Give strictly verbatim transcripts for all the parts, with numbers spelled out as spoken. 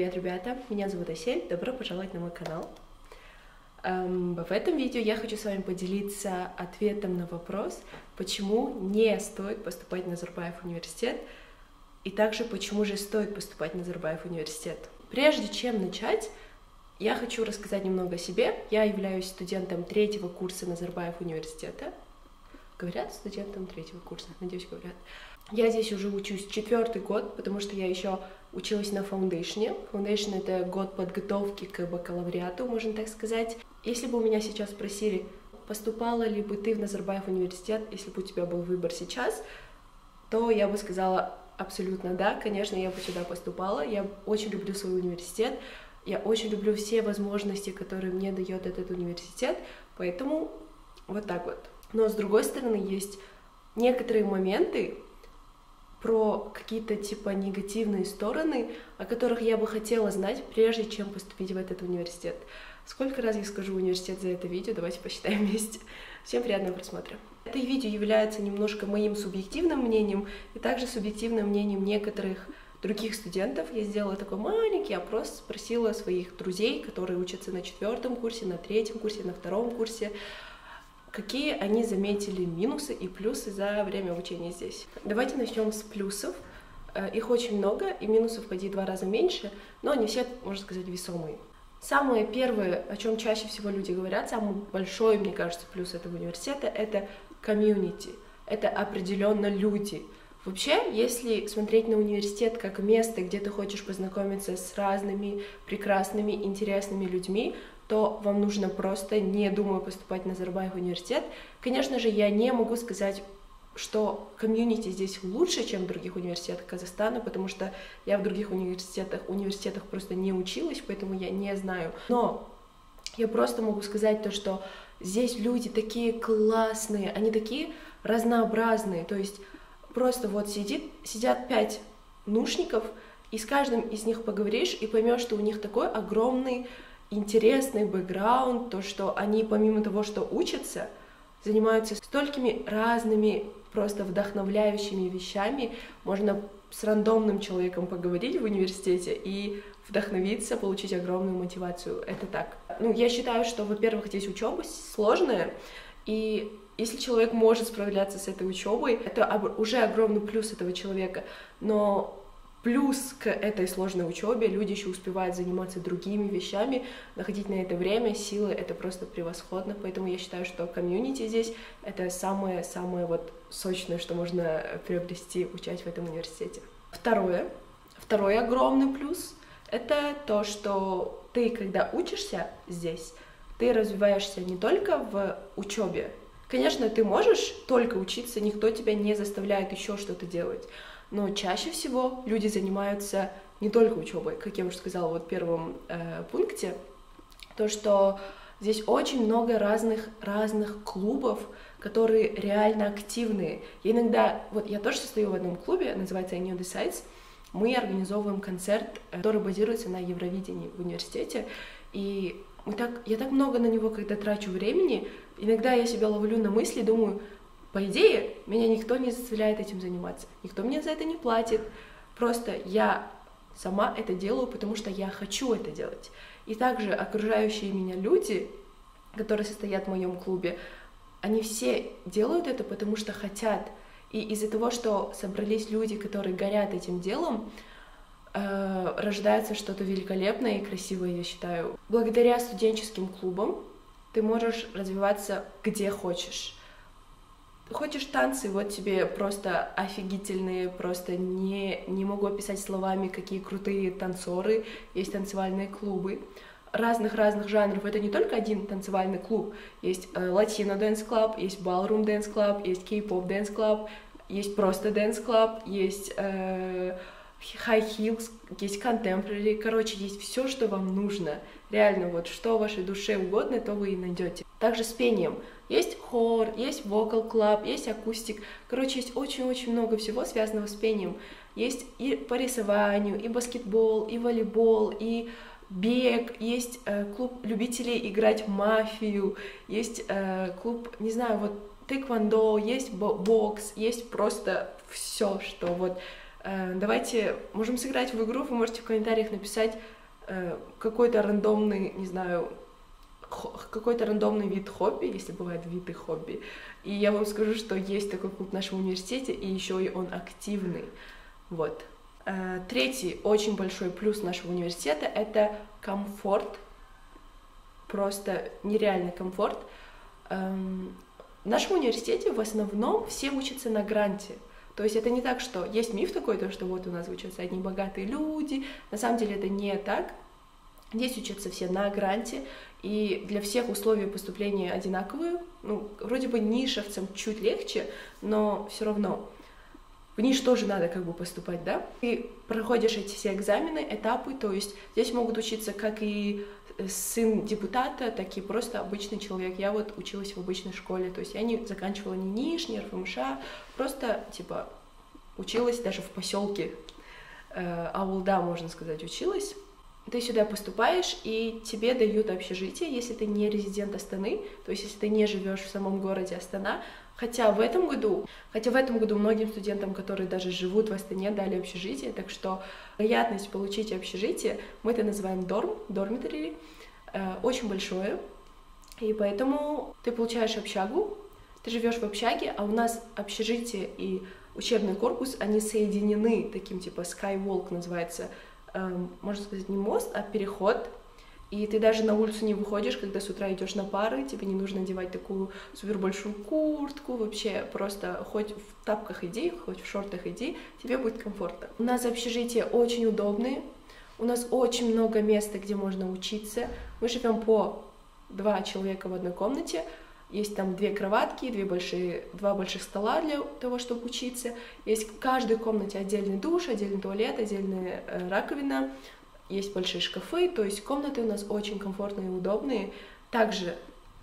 Привет, ребята! Меня зовут Асель, добро пожаловать на мой канал. Эм, в этом видео я хочу с вами поделиться ответом на вопрос, почему не стоит поступать на Назарбаев университет, и также почему же стоит поступать на Назарбаев университет. Прежде чем начать, я хочу рассказать немного о себе. Я являюсь студентом третьего курса Назарбаев университета. Говорят студентам третьего курса? Надеюсь, говорят. Я здесь уже учусь четвертый год, потому что я еще училась на фаундейшне. Фаундейшн — это год подготовки к бакалавриату, можно так сказать. Если бы у меня сейчас спросили, поступала ли бы ты в Назарбаев университет, если бы у тебя был выбор сейчас, то я бы сказала абсолютно да, конечно, я бы сюда поступала. Я очень люблю свой университет, я очень люблю все возможности, которые мне дает этот университет, поэтому вот так вот. Но с другой стороны, есть некоторые моменты про какие-то типа негативные стороны, о которых я бы хотела знать, прежде чем поступить в этот университет. Сколько раз я скажу университет за это видео, давайте посчитаем вместе. Всем приятного просмотра. Это видео является немножко моим субъективным мнением и также субъективным мнением некоторых других студентов. Я сделала такой маленький опрос, спросила своих друзей, которые учатся на четвертом курсе, на третьем курсе, на втором курсе, какие они заметили минусы и плюсы за время обучения здесь. Давайте начнем с плюсов. Их очень много, и минусов почти два раза меньше, но они все, можно сказать, весомые. Самое первое, о чем чаще всего люди говорят, самый большой, мне кажется, плюс этого университета — это комьюнити, это определенно люди. Вообще, если смотреть на университет как место, где ты хочешь познакомиться с разными прекрасными, интересными людьми, то вам нужно просто, не думая, поступать на Назарбаев университет. Конечно же, я не могу сказать, что комьюнити здесь лучше, чем в других университетах Казахстана, потому что я в других университетах, университетах просто не училась, поэтому я не знаю. Но я просто могу сказать то, что здесь люди такие классные, они такие разнообразные, то есть просто вот сидит, сидят пять нушников, и с каждым из них поговоришь, и поймешь, что у них такой огромный интересный бэкграунд, то, что они помимо того, что учатся, занимаются столькими разными просто вдохновляющими вещами. Можно с рандомным человеком поговорить в университете и вдохновиться, получить огромную мотивацию. Это так. Ну, я считаю, что, во-первых, здесь учеба сложная, и если человек может справляться с этой учебой, это уже огромный плюс этого человека. Но плюс к этой сложной учебе люди еще успевают заниматься другими вещами, находить на это время, силы — это просто превосходно, поэтому я считаю, что комьюнити здесь — это самое-самое вот сочное, что можно приобрести, учась в этом университете. Второе, второй огромный плюс — это то, что ты, когда учишься здесь, ты развиваешься не только в учебе. Конечно, ты можешь только учиться, никто тебя не заставляет еще что-то делать, но чаще всего люди занимаются не только учебой, как я уже сказала вот в первом э, пункте, то, что здесь очень много разных, разных клубов, которые реально активные. Я иногда, вот я тоже состою в одном клубе, называется I Knew The Sites, мы организовываем концерт, который базируется на Евровидении в университете, и мы так, я так много на него, когда трачу времени, иногда я себя ловлю на мысли, думаю, по идее, меня никто не заставляет этим заниматься, никто мне за это не платит, просто я сама это делаю, потому что я хочу это делать. И также окружающие меня люди, которые состоят в моем клубе, они все делают это, потому что хотят. И из-за того, что собрались люди, которые горят этим делом, э, рождается что-то великолепное и красивое, я считаю. Благодаря студенческим клубам ты можешь развиваться где хочешь. Хочешь танцы, вот тебе просто офигительные, просто не, не могу описать словами, какие крутые танцоры, есть танцевальные клубы разных-разных жанров. Это не только один танцевальный клуб, есть латино дэнс клаб, есть ballroom дэнс клаб, есть кей-поп дэнс клаб, есть просто дэнс клаб, есть э, high heels, есть contemporary, короче, есть все, что вам нужно. Реально, вот что вашей душе угодно, то вы и найдете. Также с пением. Есть хор, есть vocal club, есть акустик. Короче, есть очень-очень много всего, связанного с пением. Есть и по рисованию, и баскетбол, и волейбол, и бег. Есть э, клуб любителей играть в мафию. Есть э, клуб, не знаю, вот тэквондо, есть бокс, есть просто все, что вот... Э, давайте, можем сыграть в игру, вы можете в комментариях написать, э, какой-то рандомный, не знаю, какой-то рандомный вид хобби, если бывают виды хобби. И я вам скажу, что есть такой клуб в нашем университете, и еще и он активный. Вот. Третий очень большой плюс нашего университета — это комфорт. Просто нереальный комфорт. В нашем университете в основном все учатся на гранте. То есть это не так, что есть миф такой, то, что вот у нас учатся одни богатые люди. На самом деле это не так. Здесь учатся все на гранте, и для всех условия поступления одинаковые. Ну, вроде бы нишевцам чуть легче, но все равно в ниш тоже надо как бы поступать, да? Ты проходишь эти все экзамены, этапы, то есть здесь могут учиться как и сын депутата, так и просто обычный человек. Я вот училась в обычной школе, то есть я не заканчивала ни ниш, ни эр эф эм ш, просто, типа, училась даже в поселке э, Ауылда, можно сказать, училась. Ты сюда поступаешь, и тебе дают общежитие, если ты не резидент Астаны, то есть если ты не живешь в самом городе Астана. Хотя в этом году, хотя в этом году многим студентам, которые даже живут в Астане, дали общежитие, так что вероятность получить общежитие, мы это называем дорм, дормитори, э, очень большое, и поэтому ты получаешь общагу, ты живешь в общаге, а у нас общежитие и учебный корпус, они соединены таким типа skywalk называется, можно сказать, не мост, а переход, и ты даже на улицу не выходишь, когда с утра идешь на пары, тебе не нужно одевать такую супер большую куртку, вообще просто хоть в тапках иди, хоть в шортах иди, тебе будет комфортно. У нас общежития очень удобные, у нас очень много места, где можно учиться, мы живем по два человека в одной комнате, есть там две кроватки, две большие, два больших стола для того, чтобы учиться. Есть в каждой комнате отдельный душ, отдельный туалет, отдельная э, раковина. Есть большие шкафы, то есть комнаты у нас очень комфортные и удобные. Также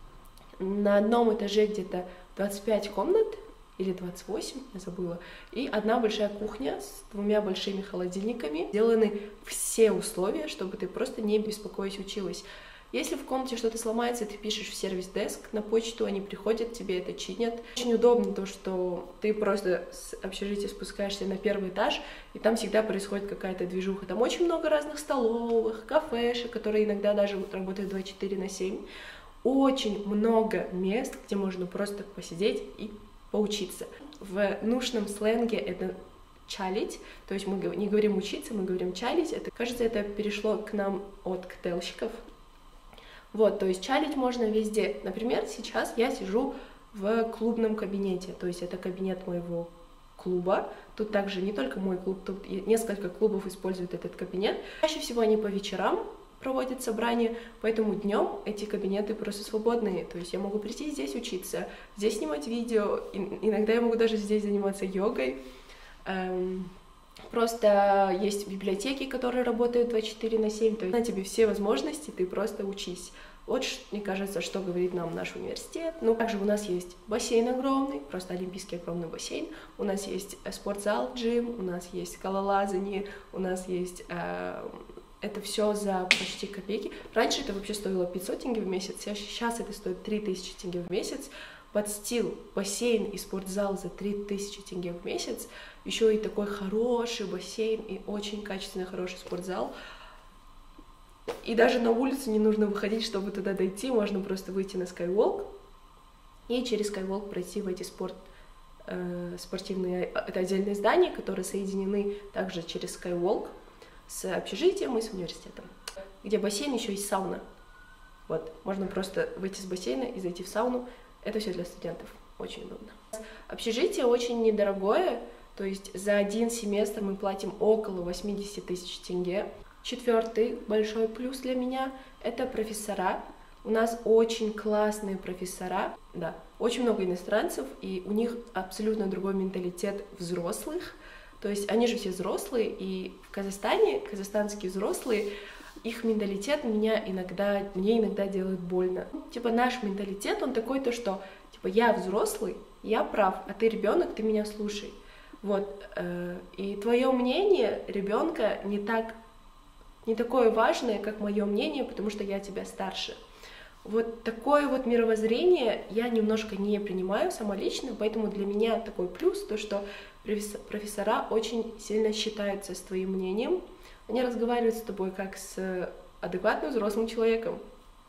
на одном этаже где-то двадцать пять комнат, или двадцать восемь, я забыла, и одна большая кухня с двумя большими холодильниками. Сделаны все условия, чтобы ты просто не беспокоясь училась. Если в комнате что-то сломается, ты пишешь в сервис-деск, на почту они приходят, тебе это чинят. Очень удобно то, что ты просто с общежития спускаешься на первый этаж, и там всегда происходит какая-то движуха. Там очень много разных столовых, кафешек, которые иногда даже работают двадцать четыре на семь. Очень много мест, где можно просто посидеть и поучиться. В нужном сленге это чалить, то есть мы не говорим учиться, мы говорим чалить. Это, кажется, это перешло к нам от коктейльщиков. Вот, то есть чалить можно везде. Например, сейчас я сижу в клубном кабинете, то есть это кабинет моего клуба. Тут также не только мой клуб, тут несколько клубов используют этот кабинет. Чаще всего они по вечерам проводят собрания, поэтому днем эти кабинеты просто свободные. То есть я могу прийти здесь учиться, здесь снимать видео, иногда я могу даже здесь заниматься йогой. Просто есть библиотеки, которые работают двадцать четыре на семь, то есть на тебе все возможности, ты просто учись. Вот, мне кажется, что говорит нам наш университет. Ну, также у нас есть бассейн огромный, просто олимпийский огромный бассейн. У нас есть спортзал, джим, у нас есть скалолазание, у нас есть... Э, это все за почти копейки. Раньше это вообще стоило пятьсот тенге в месяц, сейчас это стоит три тысячи тенге в месяц. Подстил, бассейн и спортзал за три тысячи тенге в месяц, еще и такой хороший бассейн и очень качественный хороший спортзал. И даже на улицу не нужно выходить, чтобы туда дойти, можно просто выйти на Skywalk и через Skywalk пройти в эти спорт, э, спортивные, это отдельные здания, которые соединены также через Skywalk с общежитием и с университетом, где бассейн, еще есть сауна. Вот, можно просто выйти с бассейна и зайти в сауну. Это все для студентов, очень удобно. Общежитие очень недорогое, то есть за один семестр мы платим около восемьдесят тысяч тенге. Четвертый большой плюс для меня — это профессора. У нас очень классные профессора, да, очень много иностранцев, и у них абсолютно другой менталитет взрослых. То есть они же все взрослые, и в Казахстане казахстанские взрослые, их менталитет меня иногда, мне иногда делает больно. Типа наш менталитет, он такой, то что, типа, я взрослый, я прав, а ты ребенок, ты меня слушай. Вот, э, и твое мнение ребенка не так, не такое важное, как мое мнение, потому что я тебя старше. Вот такое вот мировоззрение я немножко не принимаю сама лично, поэтому для меня такой плюс, то что профессора очень сильно считаются с твоим мнением. Они разговаривают с тобой как с адекватным взрослым человеком.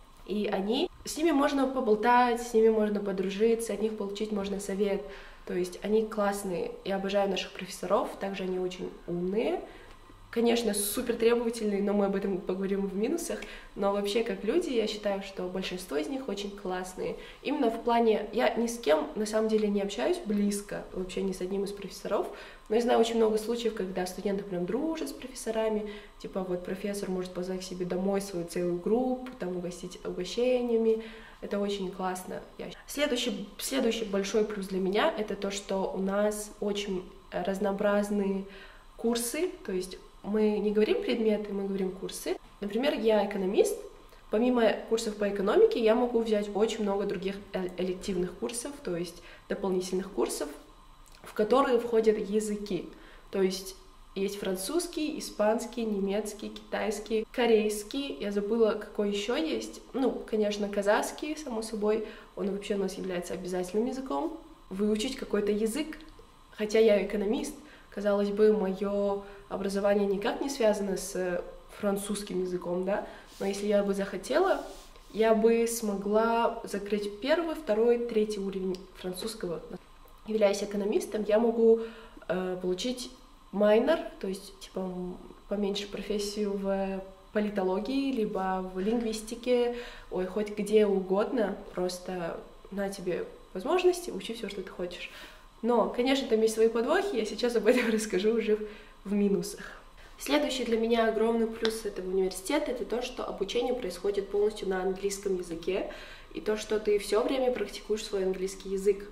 И они, с ними можно поболтать, с ними можно подружиться, от них получить можно совет. То есть они классные. Я обожаю наших профессоров, также они очень умные. Конечно, супер требовательные, но мы об этом поговорим в минусах. Но вообще, как люди, я считаю, что большинство из них очень классные. Именно в плане... Я ни с кем, на самом деле, не общаюсь близко, вообще ни с одним из профессоров. Но я знаю очень много случаев, когда студенты прям дружат с профессорами. Типа вот профессор может позвать к себе домой свою целую группу, там угостить угощениями. Это очень классно. Следующий, следующий большой плюс для меня — это то, что у нас очень разнообразные курсы, то есть мы не говорим предметы, мы говорим курсы. Например, я экономист. Помимо курсов по экономике я могу взять очень много других элективных курсов, то есть дополнительных курсов, в которые входят языки. То есть есть французский, испанский, немецкий, китайский, корейский. Я забыла, какой еще есть. Ну, конечно, казахский, само собой. Он вообще у нас является обязательным языком. Выучить какой-то язык, хотя я экономист, казалось бы, мое образование никак не связано с французским языком, да, но если я бы захотела, я бы смогла закрыть первый, второй, третий уровень французского. Являясь экономистом, я могу э, получить майнер, то есть, типа, поменьше профессию в политологии, либо в лингвистике, ой, хоть где угодно, просто на тебе возможности, учи все, что ты хочешь. Но, конечно, там есть свои подвохи, я сейчас об этом расскажу уже в минусах. Следующий для меня огромный плюс этого университета — это то, что обучение происходит полностью на английском языке, и то, что ты все время практикуешь свой английский язык.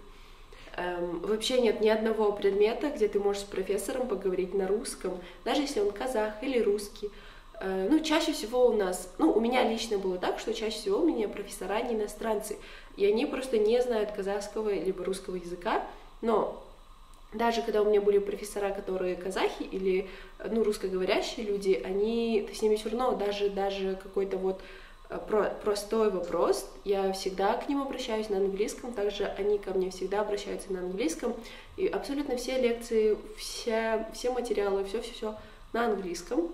Эм, вообще нет ни одного предмета, где ты можешь с профессором поговорить на русском, даже если он казах или русский. Э, ну, чаще всего у нас, ну, у меня лично было так, что чаще всего у меня профессора не иностранцы, и они просто не знают казахского либо русского языка. Но даже когда у меня были профессора, которые казахи или, ну, русскоговорящие люди, они, ты с ними все равно, даже, даже какой-то вот про, простой вопрос, я всегда к ним обращаюсь на английском, также они ко мне всегда обращаются на английском, и абсолютно все лекции, все, все материалы, все-все-все на английском.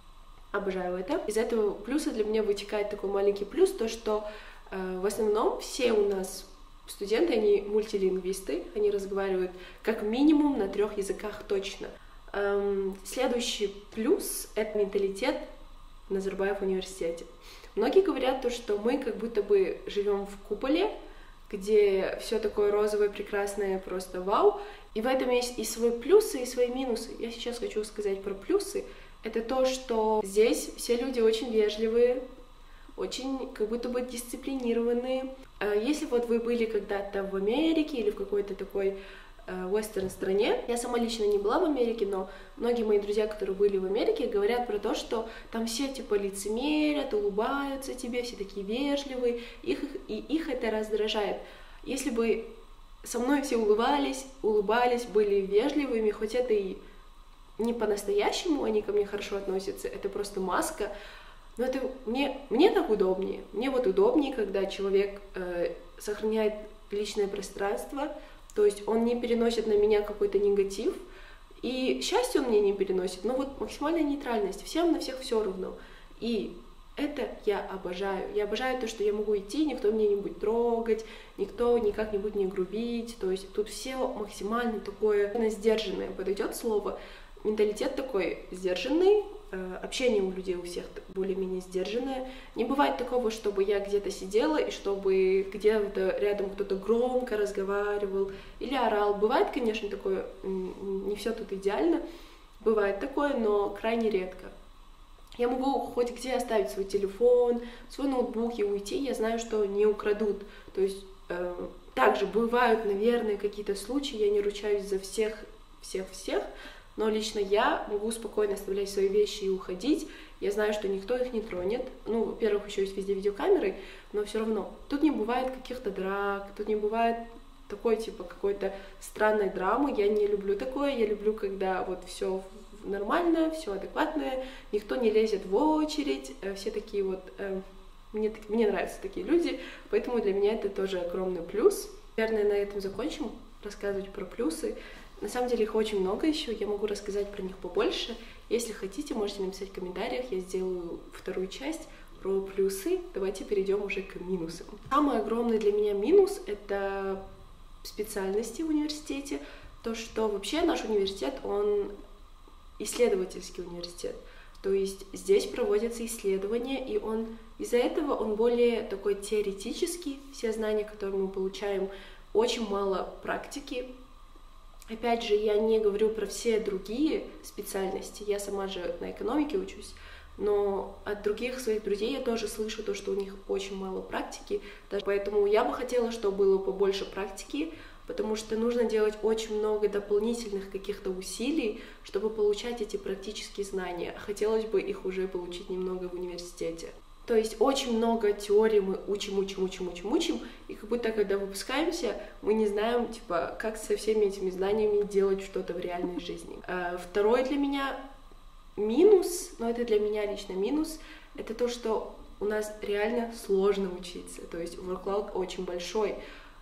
Обожаю это. Из этого плюса для меня вытекает такой маленький плюс, то, что э, в основном все у нас студенты, они мультилингвисты, они разговаривают как минимум на трех языках точно. Эм, следующий плюс — это менталитет в Назарбаев университете. Многие говорят то, что мы как будто бы живем в куполе, где все такое розовое, прекрасное, просто вау. И в этом есть и свои плюсы, и свои минусы. Я сейчас хочу сказать про плюсы. Это то, что здесь все люди очень вежливые, очень как будто бы дисциплинированные. Если вот вы были когда-то в Америке или в какой-то такой вестерн стране, я сама лично не была в Америке, но многие мои друзья, которые были в Америке, говорят про то, что там все типа лицемерят, улыбаются тебе, все такие вежливые, их, и их это раздражает. Если бы со мной все улыбались, улыбались, были вежливыми, хоть это и не по-настоящему, они ко мне хорошо относятся, это просто маска. Но это мне, мне так удобнее. Мне вот удобнее, когда человек э, сохраняет личное пространство, то есть он не переносит на меня какой-то негатив, и счастье он мне не переносит, но вот максимальная нейтральность, всем на всех все равно. И это я обожаю. Я обожаю то, что я могу идти, никто меня не будет трогать, никто никак не будет мне грубить, то есть тут все максимально такое сдержанное, подойдет слово. Менталитет такой сдержанный, общение у людей у всех более-менее сдержанное. Не бывает такого, чтобы я где-то сидела и чтобы где-то рядом кто-то громко разговаривал или орал. Бывает, конечно, такое, не все тут идеально, бывает такое, но крайне редко. Я могу хоть где оставить свой телефон, свой ноутбук и уйти, я знаю, что не украдут. То есть э, также бывают, наверное, какие-то случаи, я не ручаюсь за всех, всех-всех, но лично я могу спокойно оставлять свои вещи и уходить. Я знаю, что никто их не тронет. Ну, во-первых, еще есть везде видеокамеры, но все равно. Тут не бывает каких-то драк, тут не бывает такой, типа, какой-то странной драмы. Я не люблю такое. Я люблю, когда вот все нормально, все адекватное, никто не лезет в очередь, все такие вот... Э, мне, мне нравятся такие люди, поэтому для меня это тоже огромный плюс. Наверное, на этом закончим рассказывать про плюсы. На самом деле их очень много еще, я могу рассказать про них побольше. Если хотите, можете написать в комментариях, я сделаю вторую часть про плюсы. Давайте перейдем уже к минусам. Самый огромный для меня минус — это специальности в университете. То, что вообще наш университет, он исследовательский университет. То есть здесь проводятся исследования, и он из-за этого он более такой теоретический. Все знания, которые мы получаем, очень мало практики. Опять же, я не говорю про все другие специальности. Я сама же на экономике учусь. Но от других своих друзей я тоже слышу то, что у них очень мало практики. Поэтому я бы хотела, чтобы было побольше практики, потому что нужно делать очень много дополнительных каких-то усилий, чтобы получать эти практические знания. Хотелось бы их уже получить немного в университете. То есть очень много теорий мы учим, учим, учим, учим, учим, и как будто когда выпускаемся, мы не знаем, типа, как со всеми этими знаниями делать что-то в реальной жизни. А второй для меня минус, но это для меня лично минус, это то, что у нас реально сложно учиться, то есть workload очень большой.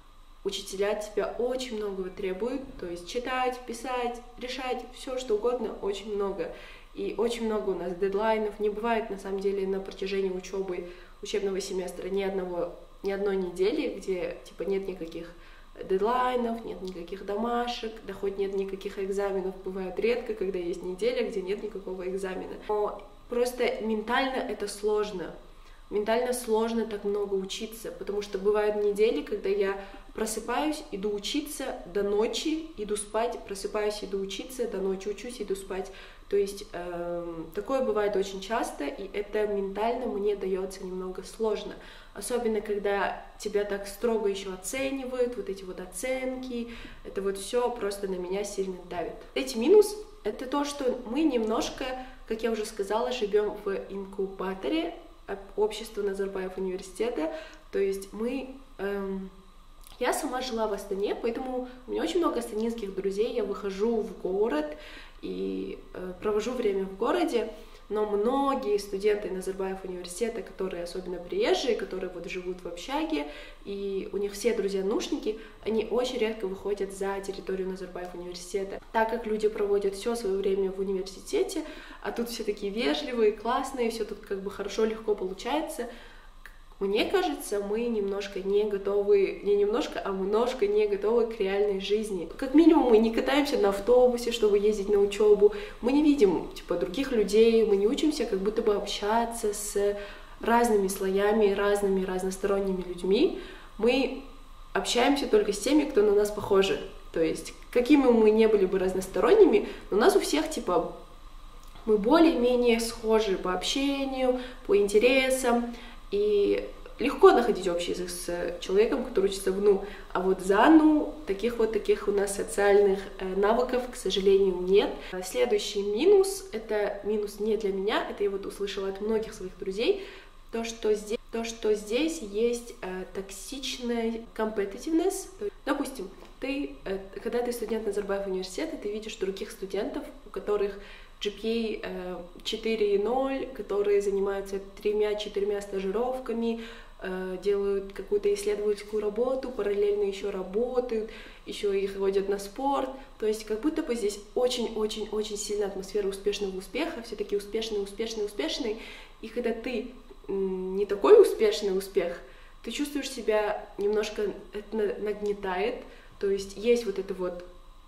Учителя от тебя очень многого требуют, то есть читать, писать, решать, все что угодно, очень много. И очень много у нас дедлайнов. Не бывает, на самом деле, на протяжении учебы, учебного семестра ни одного, ни одной недели, где типа нет никаких дедлайнов, нет никаких домашек, да хоть нет никаких экзаменов. Бывает редко, когда есть неделя, где нет никакого экзамена. Но просто ментально это сложно. Ментально сложно так много учиться, потому что бывают недели, когда я просыпаюсь, иду учиться до ночи, иду спать, просыпаюсь, иду учиться, до ночи учусь, иду спать. То есть э, такое бывает очень часто, и это ментально мне дается немного сложно. Особенно, когда тебя так строго еще оценивают, вот эти вот оценки, это вот все просто на меня сильно давит. Третий минус — это то, что мы немножко, как я уже сказала, живем в инкубаторе общества Назарбаев университета, то есть мы... Эм, я сама жила в Астане, поэтому у меня очень много астанинских друзей, я выхожу в город и э, провожу время в городе, но многие студенты Назарбаев университета, которые особенно приезжие, которые вот живут в общаге, и у них все друзья-нушники, они очень редко выходят за территорию Назарбаев университета, так как люди проводят все свое время в университете, а тут все такие вежливые, классные, все тут как бы хорошо, легко получается. Мне кажется, мы немножко не готовы, не немножко, а немножко не готовы к реальной жизни. Как минимум, мы не катаемся на автобусе, чтобы ездить на учебу, мы не видим, типа, других людей, мы не учимся как будто бы общаться с разными слоями, разными разносторонними людьми. Мы общаемся только с теми, кто на нас похожи. То есть, какими мы не были бы разносторонними, но у нас у всех, типа, мы более-менее схожи по общению, по интересам, и легко находить общий язык с человеком, который учится в НУ. А вот за НУ таких вот таких у нас социальных навыков, к сожалению, нет. Следующий минус, это минус не для меня, это я вот услышала от многих своих друзей, то, что здесь, то, что здесь есть э, токсичная competitiveness. Допустим, ты, э, когда ты студент Назарбаев университета, ты видишь других студентов, у которых джи пи эй четыре ноль, которые занимаются тремя-четырьмя стажировками, делают какую-то исследовательскую работу, параллельно еще работают, еще их водят на спорт. То есть как будто бы здесь очень-очень-очень сильная атмосфера успешного успеха, все такие успешные, успешные, успешные. И когда ты не такой успешный успех, ты чувствуешь себя немножко, это нагнетает, то есть есть вот это вот,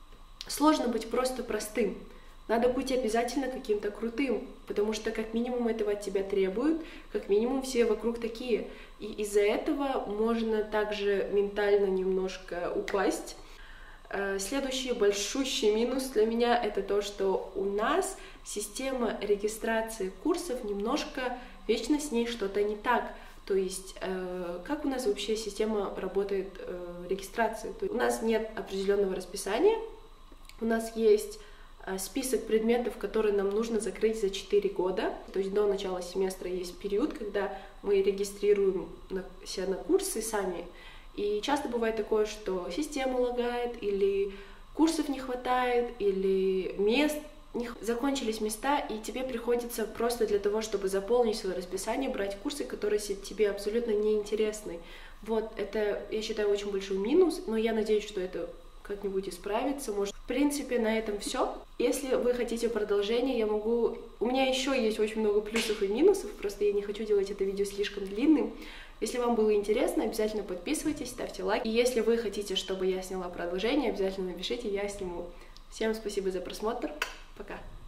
сложно быть просто простым. Надо быть обязательно каким-то крутым, потому что как минимум этого от тебя требуют, как минимум все вокруг такие. И из-за этого можно также ментально немножко упасть. Следующий большущий минус для меня — это то, что у нас система регистрации курсов немножко, вечно с ней что-то не так. То есть, как у нас вообще система работает регистрации? У нас нет определенного расписания, у нас есть список предметов, которые нам нужно закрыть за четыре года. То есть до начала семестра есть период, когда мы регистрируем себя на курсы сами. И часто бывает такое, что система лагает, или курсов не хватает, или мест, не... закончились места, и тебе приходится просто для того, чтобы заполнить свое расписание, брать курсы, которые тебе абсолютно неинтересны. Вот, это, я считаю, очень большой минус, но я надеюсь, что это как-нибудь исправиться. Может, в принципе, на этом все. Если вы хотите продолжение, я могу... У меня еще есть очень много плюсов и минусов, просто я не хочу делать это видео слишком длинным. Если вам было интересно, обязательно подписывайтесь, ставьте лайк. И если вы хотите, чтобы я сняла продолжение, обязательно напишите, я сниму. Всем спасибо за просмотр. Пока.